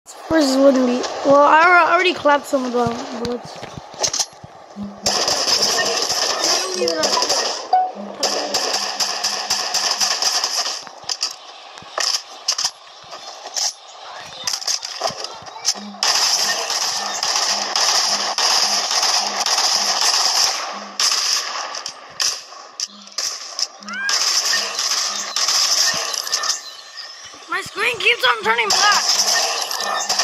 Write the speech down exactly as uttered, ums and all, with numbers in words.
First wouldn't be. Well, I already clapped some of the bullets. My screen keeps on turning black.